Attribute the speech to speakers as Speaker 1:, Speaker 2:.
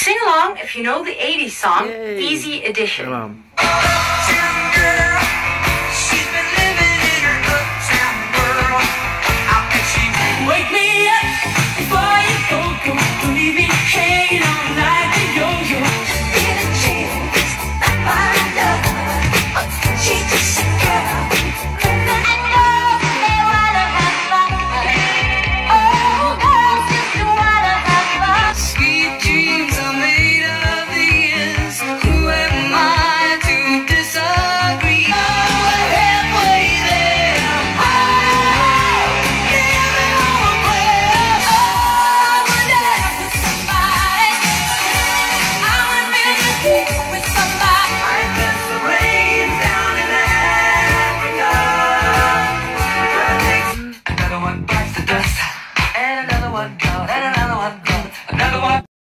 Speaker 1: sing along if you know the 80s song,
Speaker 2: Yay.
Speaker 1: Easy Edition.
Speaker 2: Tamam.
Speaker 1: Wake me up before you go, leave me hanging.